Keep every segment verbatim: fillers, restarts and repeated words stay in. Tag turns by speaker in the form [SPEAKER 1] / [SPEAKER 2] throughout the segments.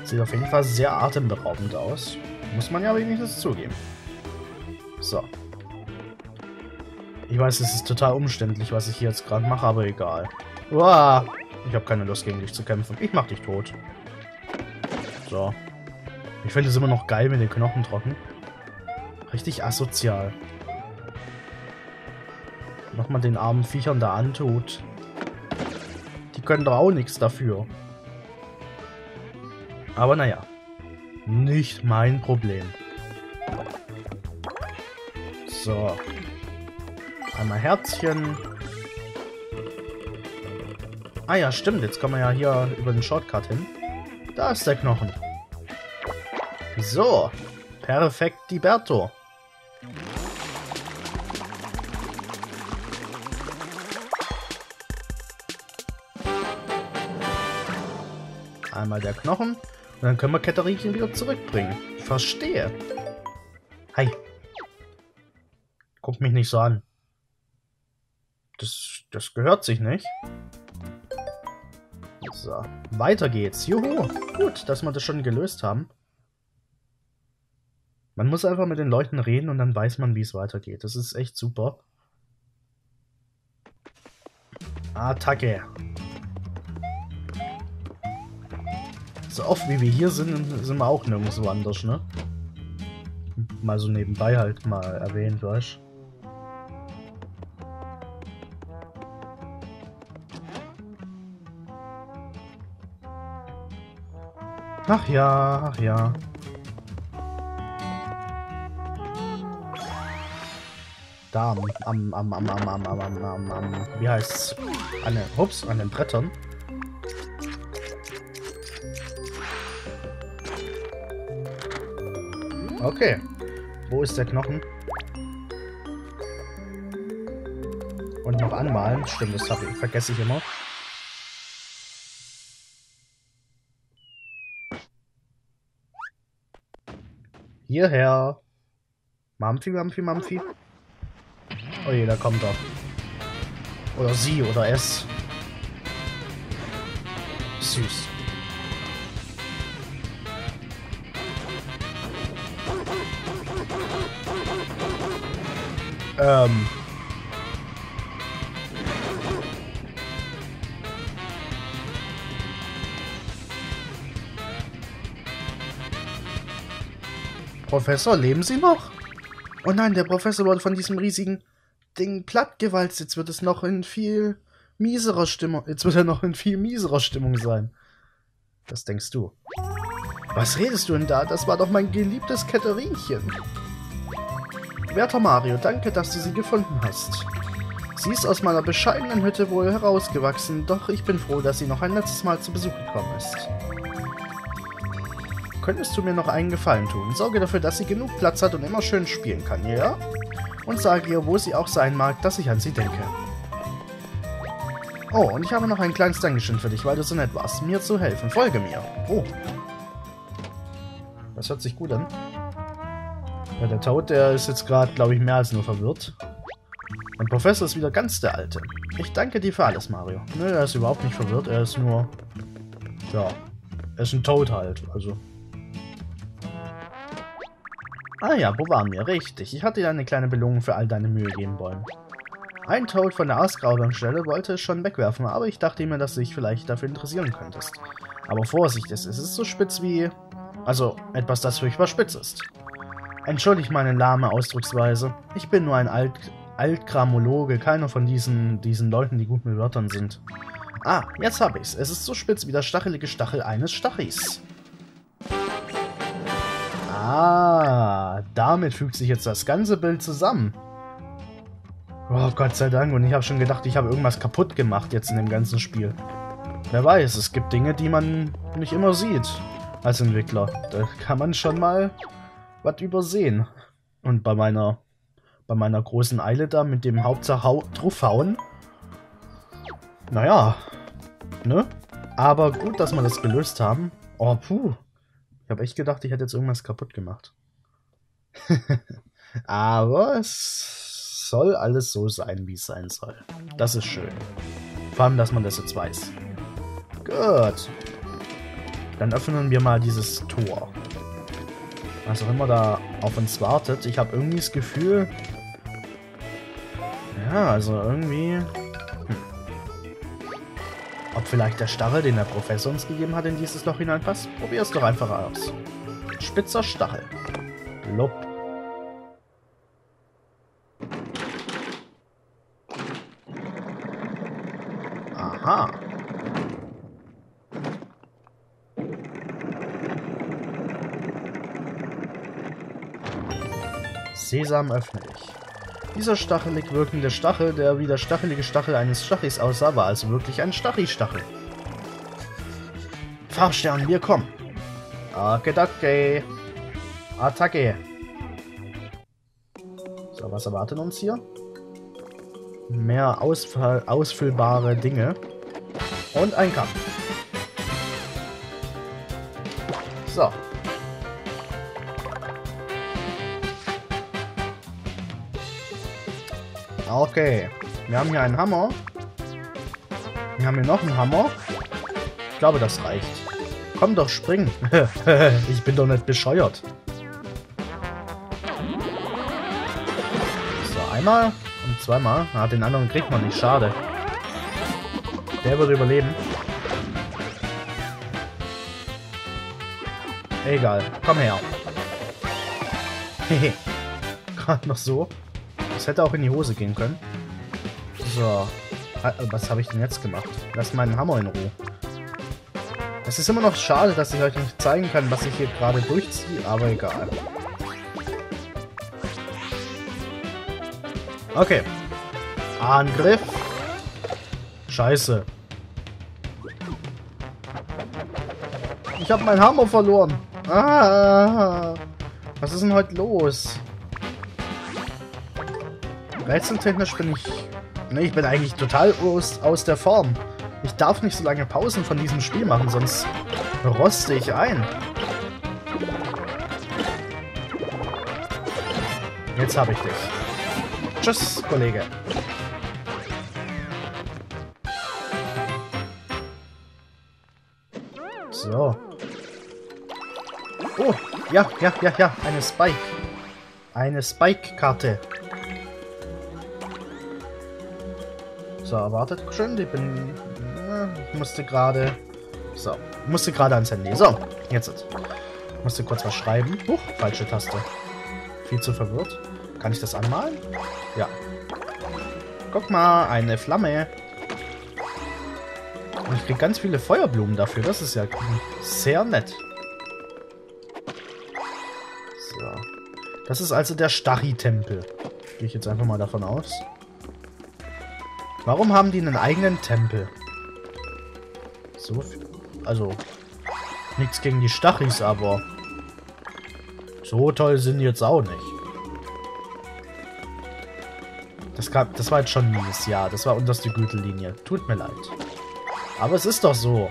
[SPEAKER 1] Sieht auf jeden Fall sehr atemberaubend aus. Muss man ja wenigstens zugeben. So. Ich weiß, es ist total umständlich, was ich hier jetzt gerade mache, aber egal. Uah, ich habe keine Lust, gegen dich zu kämpfen. Ich mach dich tot. So. Ich finde es immer noch geil mit den Knochen trocken. Richtig asozial. Nochmal den armen Viechern da antut. Die können doch auch nichts dafür. Aber naja. Nicht mein Problem. So. Einmal Herzchen. Ah ja, stimmt. Jetzt kommen wir ja hier über den Shortcut hin. Da ist der Knochen. So. Perfektiberto. Einmal der Knochen. Und dann können wir Katherinchen wieder zurückbringen. Ich verstehe. Hi. Guck mich nicht so an. Das, das gehört sich nicht. So, weiter geht's. Juhu. Gut, dass wir das schon gelöst haben. Man muss einfach mit den Leuten reden und dann weiß man, wie es weitergeht. Das ist echt super. Attacke. So oft wie wir hier sind, sind wir auch nirgendwo anders, ne? Mal so nebenbei halt mal erwähnt, weißt du? Ach ja, ach ja. Da am, am, am, am, am, am, am, am, am, am, wie heißt's? An den, ups, an den Brettern. Okay. Wo ist der Knochen? Und noch anmalen. Stimmt, das hab ich, vergesse ich immer. Hierher. Mampfi, Mampfi, Mampfi. Oh je, da kommt er. Oder sie, oder es. Süß. Ähm. Professor, leben Sie noch? Oh nein, der Professor wurde von diesem riesigen Ding plattgewalzt. Jetzt wird es noch in viel mieserer Stimmung. Jetzt wird er noch in viel mieserer Stimmung sein. Das denkst du. Was redest du denn da? Das war doch mein geliebtes Katherinchen. Werter Mario, danke, dass du sie gefunden hast. Sie ist aus meiner bescheidenen Hütte wohl herausgewachsen, doch ich bin froh, dass sie noch ein letztes Mal zu Besuch gekommen ist. Könntest du mir noch einen Gefallen tun? Sorge dafür, dass sie genug Platz hat und immer schön spielen kann, ja? Und sage ihr, wo sie auch sein mag, dass ich an sie denke. Oh, und ich habe noch ein kleines Dankeschön für dich, weil du so nett warst, mir zu helfen. Folge mir. Oh. Das hört sich gut an. Ja, der Toad, der ist jetzt gerade, glaube ich, mehr als nur verwirrt. Mein Professor ist wieder ganz der Alte. Ich danke dir für alles, Mario. Nö, er ist überhaupt nicht verwirrt, er ist nur... Ja, er ist ein Toad halt, also... Ah ja, wo waren wir? Richtig, ich hatte dir eine kleine Belohnung für all deine Mühe geben wollen. Ein Toad von der Aasgrabenstelle wollte es schon wegwerfen, aber ich dachte mir, dass du dich vielleicht dafür interessieren könntest. Aber Vorsicht, es ist so spitz wie... Also, etwas, das furchtbar spitz ist. Entschuldigt meine lahme Ausdrucksweise. Ich bin nur ein Alt Altkramologe, keiner von diesen, diesen Leuten, die gut mit Wörtern sind. Ah, jetzt hab ich's. Es ist so spitz wie der stachelige Stachel eines Stachis. Ah, damit fügt sich jetzt das ganze Bild zusammen. Oh, Gott sei Dank. Und ich habe schon gedacht, ich habe irgendwas kaputt gemacht jetzt in dem ganzen Spiel. Wer weiß, es gibt Dinge, die man nicht immer sieht als Entwickler. Da kann man schon mal was übersehen. Und bei meiner bei meiner großen Eile da mit dem Hauptsache draufhauen. Naja, ne? Aber gut, dass wir das gelöst haben. Oh, puh. Ich habe echt gedacht, ich hätte jetzt irgendwas kaputt gemacht. Aber es soll alles so sein, wie es sein soll. Das ist schön. Vor allem, dass man das jetzt weiß. Gut. Dann öffnen wir mal dieses Tor. Was auch immer da auf uns wartet. Ich habe irgendwie das Gefühl... Ja, also irgendwie... Hm. Ob vielleicht der Stachel, den der Professor uns gegeben hat, in dieses Loch hineinpasst? Probier es doch einfach aus. Spitzer Stachel. Lob. Aha. Sesam, öffne dich. Dieser stachelig wirkende Stachel, der wie der stachelige Stachel eines Stachis aussah, war also wirklich ein Stachelstachel. Fahrstern, wir kommen. Akedake. Attacke. So, was erwartet uns hier? Mehr ausfall ausfüllbare Dinge. Und ein Kampf. So. Okay. Wir haben hier einen Hammer. Wir haben hier noch einen Hammer. Ich glaube, das reicht. Komm doch, spring. Ich bin doch nicht bescheuert. So, einmal und zweimal. Ah, den anderen kriegt man nicht. Schade. Der würde überleben. Egal. Komm her. Hehe. Gerade noch so. Das hätte auch in die Hose gehen können. So. Was habe ich denn jetzt gemacht? Lass meinen Hammer in Ruhe. Es ist immer noch schade, dass ich euch nicht zeigen kann, was ich hier gerade durchziehe, aber egal. Okay. Angriff. Scheiße. Ich habe meinen Hammer verloren. Ah, was ist denn heute los? Rätseltechnisch bin ich... Ne, ich bin eigentlich total aus, aus der Form. Ich darf nicht so lange Pausen von diesem Spiel machen, sonst roste ich ein. Jetzt habe ich dich. Tschüss, Kollege. So. Oh, ja, ja, ja, ja, eine Spike. Eine Spike-Karte. So, wartet schön, ich bin... Ich musste gerade... So, musste gerade ans Handy. So, jetzt. Ich musste kurz was schreiben. Huch, falsche Taste. Viel zu verwirrt. Kann ich das anmalen? Ja. Guck mal, eine Flamme. Und ich krieg ganz viele Feuerblumen dafür. Das ist ja sehr nett. So. Das ist also der Stachi-Tempel. Gehe ich jetzt einfach mal davon aus. Warum haben die einen eigenen Tempel? So viel. Also, nichts gegen die Stachis, aber so toll sind die jetzt auch nicht. Das, gab, das war jetzt schon mies, ja. Das war unterste Gürtellinie. Tut mir leid. Aber es ist doch so.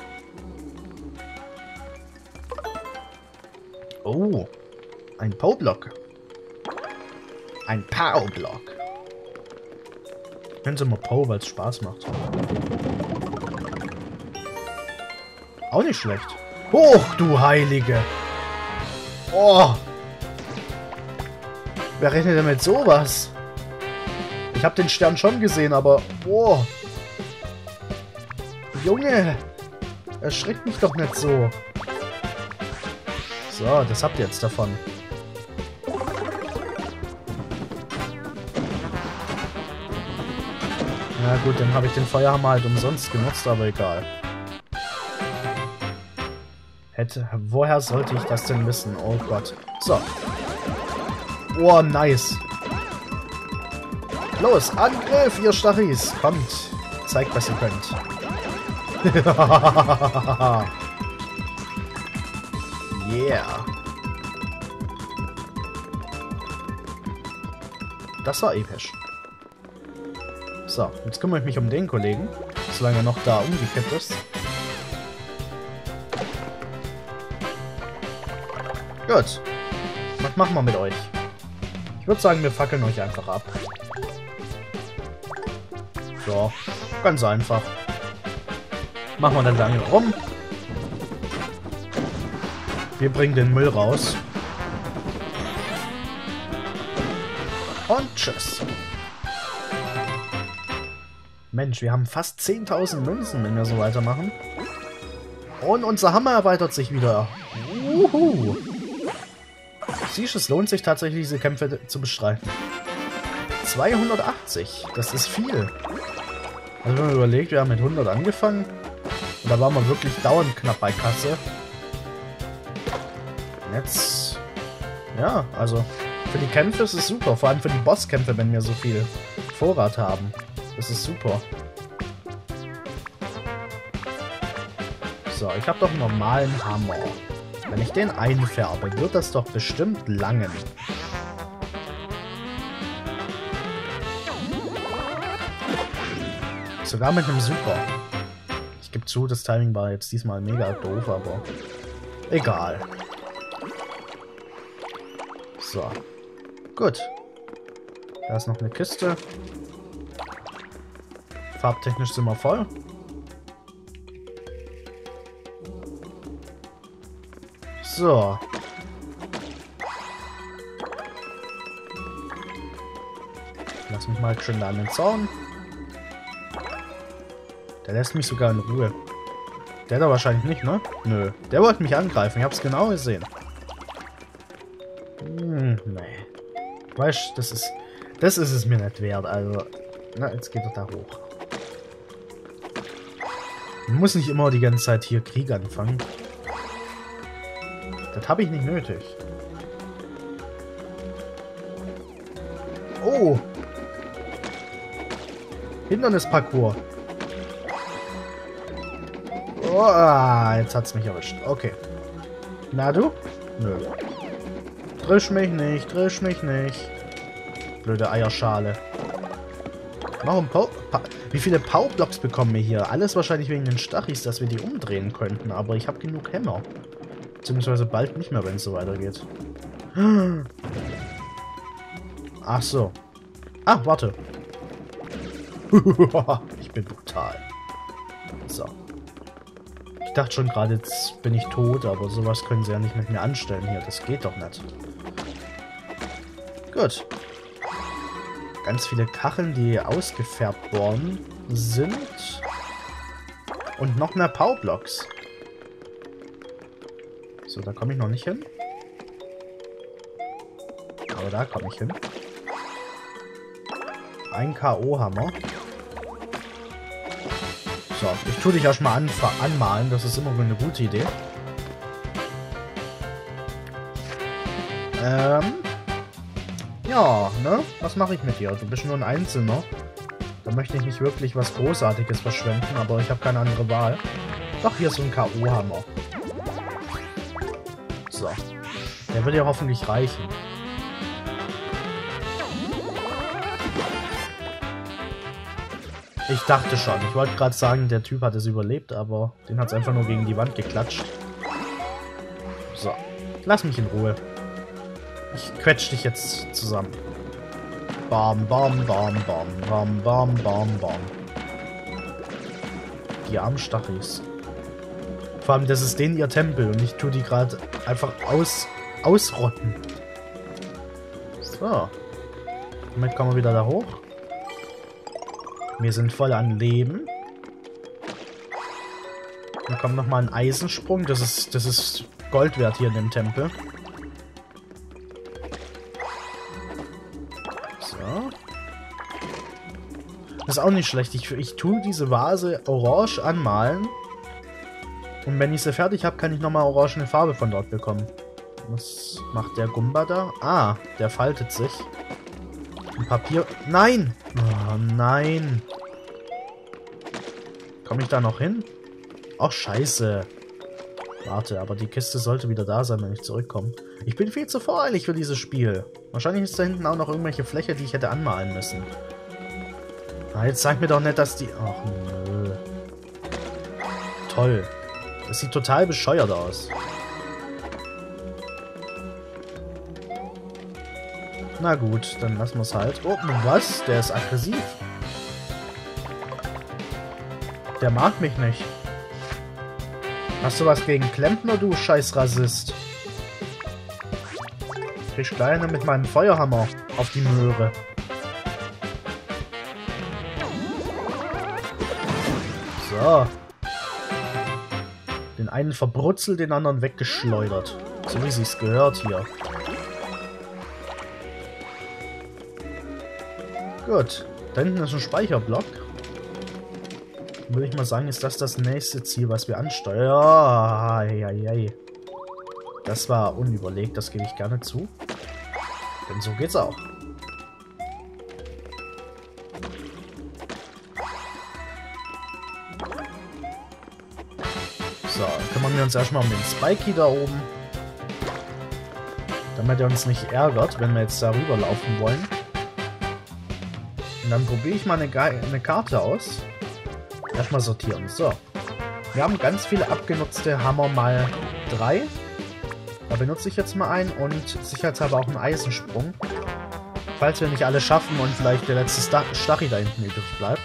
[SPEAKER 1] Oh. Ein Pow-Block. Ein Pow-Block. Nennen Sie mal Pow, weil es Spaß macht. Auch nicht schlecht. Hoch, du Heilige! Oh! Wer rechnet denn mit sowas? Ich habe den Stern schon gesehen, aber... Oh! Junge! Erschreckt mich doch nicht so. So, das habt ihr jetzt davon. Na gut, dann habe ich den Feuerhammer halt umsonst genutzt, aber egal. Hätte, woher sollte ich das denn wissen? Oh Gott. So. Oh, nice. Los, Angriff, ihr Stachis. Kommt, zeigt, was ihr könnt. Yeah. Das war episch. So, jetzt kümmere ich mich um den Kollegen, solange er noch da umgekippt ist. Gut. Was machen wir mit euch? Ich würde sagen, wir fackeln euch einfach ab. So, ganz einfach. Machen wir dann lange rum. Wir bringen den Müll raus. Und tschüss. Mensch, wir haben fast zehntausend Münzen, wenn wir so weitermachen. Und unser Hammer erweitert sich wieder. Uhu. Siehst du, es lohnt sich tatsächlich, diese Kämpfe zu bestreiten. zweihundertachtzig, das ist viel. Also wenn man überlegt, wir haben mit hundert angefangen. Und da waren wir wirklich dauernd knapp bei Kasse. Jetzt... Ja, also für die Kämpfe ist es super. Vor allem für die Bosskämpfe, wenn wir so viel Vorrat haben. Das ist super. So, ich habe doch einen normalen Hammer. Wenn ich den einfärbe, wird das doch bestimmt langen. Sogar mit einem Super. Ich gebe zu, das Timing war jetzt diesmal mega doof, aber egal. So. Gut. Da ist noch eine Kiste. Farbtechnisch sind wir voll. So. Lass mich mal schön da an den Zaun. Der lässt mich sogar in Ruhe. Der da wahrscheinlich nicht, ne? Nö. Der wollte mich angreifen. Ich hab's genau gesehen. Hm, nee. Weißt du, das ist... Das ist es mir nicht wert. Also... Na, jetzt geht er da hoch. Man muss nicht immer die ganze Zeit hier Krieg anfangen. Das habe ich nicht nötig. Oh! Hindernisparcours. Oh, ah, jetzt hat's mich erwischt. Okay. Na du? Nö. Trisch mich nicht, trisch mich nicht. Blöde Eierschale. Warum Pow... Pa Wie viele Powerblocks bekommen wir hier? Alles wahrscheinlich wegen den Stachis, dass wir die umdrehen könnten. Aber ich habe genug Hämmer. Beziehungsweise bald nicht mehr, wenn es so weitergeht. Ach so. Ah, warte. Ich bin brutal. So. Ich dachte schon gerade, jetzt bin ich tot, aber sowas können sie ja nicht mit mir anstellen hier. Das geht doch nicht. Gut. Ganz viele Kacheln, die ausgefärbt worden sind. Und noch mehr Powerblocks. So, da komme ich noch nicht hin. Aber da komme ich hin. Ein K O-Hammer. So, ich tue dich erstmal an anmalen. Das ist immer eine gute Idee. Ähm. Ja, ne? Was mache ich mit dir? Du bist nur ein Einzelner. Da möchte ich nicht wirklich was Großartiges verschwenden, aber ich habe keine andere Wahl. Doch, hier ist so ein K O-Hammer. So. Der wird ja hoffentlich reichen. Ich dachte schon. Ich wollte gerade sagen, der Typ hat es überlebt, aber den hat es einfach nur gegen die Wand geklatscht. So. Lass mich in Ruhe. Ich quetsch dich jetzt zusammen. Bam, bam, bam, bam, bam, bam, bam, bam. Die armen Stachis. Vor allem, das ist denen ihr Tempel und ich tue die gerade einfach aus, ausrotten. So. Damit kommen wir wieder da hoch. Wir sind voll an Leben. Dann kommt nochmal ein Eisensprung. Das ist, das ist Gold wert hier in dem Tempel. So. Das ist auch nicht schlecht. Ich, ich tue diese Vase orange anmalen. Und wenn ich sie fertig habe, kann ich nochmal orangene Farbe von dort bekommen. Was macht der Gumba da? Ah, der faltet sich. Ein Papier... Nein! Oh, nein. Komme ich da noch hin? Ach, scheiße. Warte, aber die Kiste sollte wieder da sein, wenn ich zurückkomme. Ich bin viel zu voreilig für dieses Spiel. Wahrscheinlich ist da hinten auch noch irgendwelche Fläche, die ich hätte anmalen müssen. Ah, jetzt sag mir doch nicht, dass die... Ach, nö. Toll. Das sieht total bescheuert aus. Na gut, dann lassen wir es halt. Oh, was? Der ist aggressiv. Der mag mich nicht. Hast du was gegen Klempner, du scheiß Rassist? krieg ich gleich mit meinem Feuerhammer auf die Möhre. So. Den einen verbrutzelt, den anderen weggeschleudert. So wie sich's gehört hier. Gut. Da hinten ist ein Speicherblock. Würde ich mal sagen, ist das das nächste Ziel, was wir ansteuern. Oh, ei, ei, ei. Das war unüberlegt, das gebe ich gerne zu. Denn so geht's auch. So, kümmern wir uns erstmal um den Spikey da oben. Damit er uns nicht ärgert, wenn wir jetzt da rüberlaufen wollen. Und dann probiere ich mal eine, eine Karte aus. Erstmal sortieren. So. Wir haben ganz viele abgenutzte Hammer mal drei. Da benutze ich jetzt mal einen und sicherheitshalber auch einen Eisensprung. Falls wir nicht alle schaffen und vielleicht der letzte Sta Stachy da hinten übrig bleibt.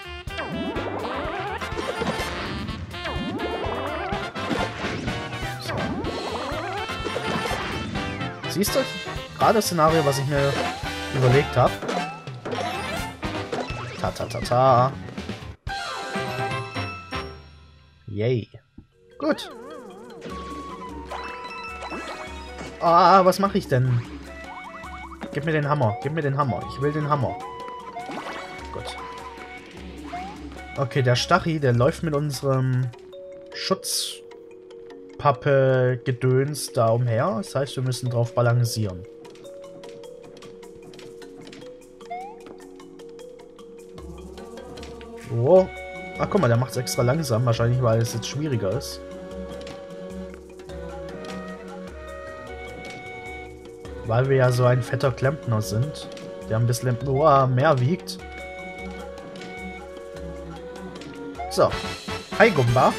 [SPEAKER 1] So. Siehst du? Gerade das Szenario, was ich mir überlegt habe. Ta ta ta ta. Yay. Gut. Ah, was mache ich denn? Gib mir den Hammer. Gib mir den Hammer. Ich will den Hammer. Gut. Okay, der Stachy, der läuft mit unserem Schutzpappe-Gedöns da umher. Das heißt, wir müssen drauf balancieren. Oh. Ach, guck mal, der macht es extra langsam. Wahrscheinlich, weil es jetzt schwieriger ist. Weil wir ja so ein fetter Klempner sind, der ein bisschen oh, mehr wiegt. So. Hi, Gumba.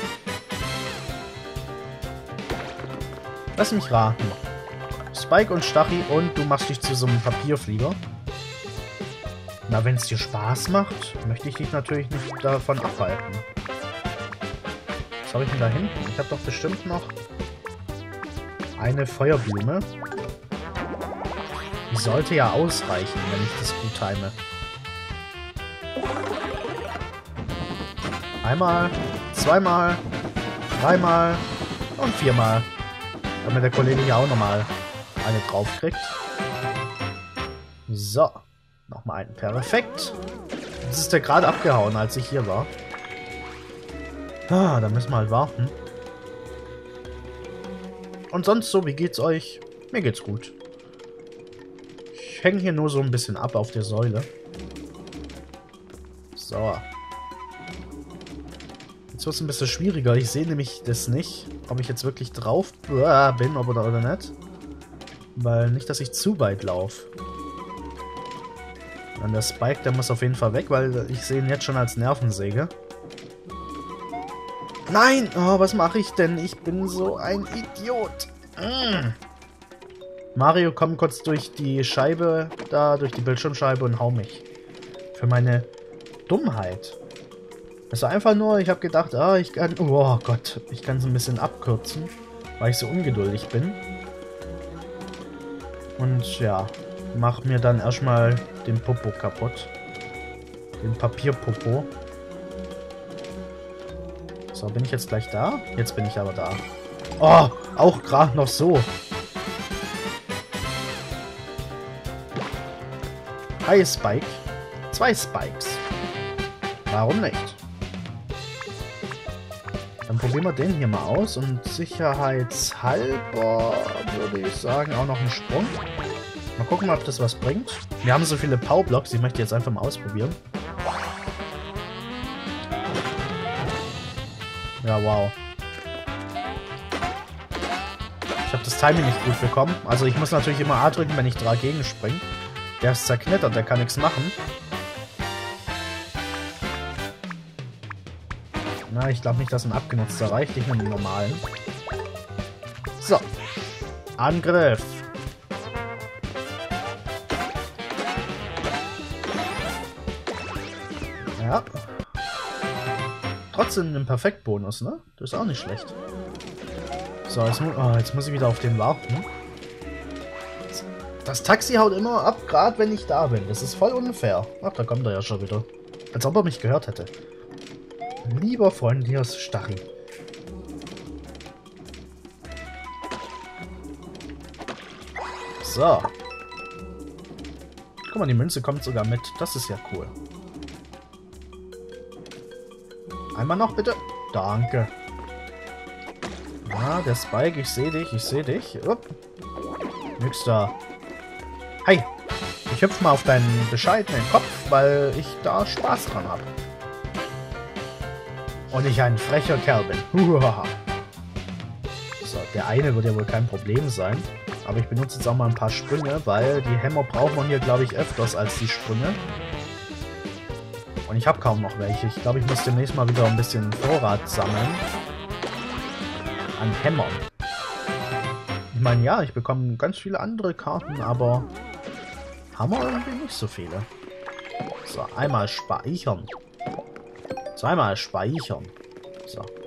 [SPEAKER 1] Lass mich raten. Spike und Stachy und du machst dich zu so einem Papierflieger. Na, wenn es dir Spaß macht, möchte ich dich natürlich nicht davon abhalten. Was habe ich denn da hinten? Ich habe doch bestimmt noch eine Feuerblume. Die sollte ja ausreichen, wenn ich das gut time. Einmal, zweimal, dreimal und viermal. Damit der Kollege hier auch nochmal eine drauf kriegt. So. Nochmal einen. Perfekt. Jetzt ist der gerade abgehauen, als ich hier war. Ah, da müssen wir halt warten. Und sonst so, wie geht's euch? Mir geht's gut. Ich hänge hier nur so ein bisschen ab auf der Säule. So. Jetzt wird es ein bisschen schwieriger. Ich sehe nämlich das nicht, ob ich jetzt wirklich drauf bin oder, oder nicht. Weil nicht, dass ich zu weit laufe. Und der Spike, der muss auf jeden Fall weg, weil ich sehe ihn jetzt schon als Nervensäge. Nein! Oh, was mache ich denn? Ich bin so ein Idiot. Mm. Mario, komm kurz durch die Scheibe, da, durch die Bildschirmscheibe und hau mich. Für meine Dummheit. Es war einfach nur, ich habe gedacht, ah, ich kann, oh Gott, ich kann es ein bisschen abkürzen, weil ich so ungeduldig bin. Und ja, mach mir dann erstmal den Popo kaputt. Den Papierpopo. So, bin ich jetzt gleich da? Jetzt bin ich aber da. Oh, auch gerade noch so. Hi, Spike. Zwei Spikes. Warum nicht? Dann probieren wir den hier mal aus und sicherheitshalber würde ich sagen auch noch einen Sprung. Mal gucken, ob das was bringt. Wir haben so viele Powerblocks, ich möchte jetzt einfach mal ausprobieren. Ja, wow. Ich habe das Timing nicht gut bekommen. Also ich muss natürlich immer A drücken, wenn ich dagegen springe. Der ist zerknittert, der kann nichts machen. Na, ich glaube nicht, dass ein abgenutzter reicht. Ich nehme den normalen. So. Angriff. Ja. Trotzdem ein Perfektbonus, ne? Das ist auch nicht schlecht. So, jetzt, mu oh, jetzt muss ich wieder auf den warten. Das Taxi haut immer ab, gerade wenn ich da bin. Das ist voll unfair. Ach, da kommt er ja schon wieder. Als ob er mich gehört hätte. Lieber Freund, hier ist Stachy. So. Guck mal, die Münze kommt sogar mit. Das ist ja cool. Einmal noch, bitte. Danke. Ah, der Spike, ich sehe dich, ich sehe dich. Upp. Nix da. Hi. Ich hüpf mal auf deinen bescheidenen Kopf, weil ich da Spaß dran habe. Und ich ein frecher Kerl bin. Huhaha. So, der eine wird ja wohl kein Problem sein. Aber ich benutze jetzt auch mal ein paar Sprünge, weil die Hämmer braucht man hier, glaube ich, öfters als die Sprünge. Und ich habe kaum noch welche. Ich glaube, ich muss demnächst mal wieder ein bisschen Vorrat sammeln. An Hämmern. Ich meine, ja, ich bekomme ganz viele andere Karten, aber Hammer irgendwie nicht so viele. So, einmal speichern. Zweimal speichern. So.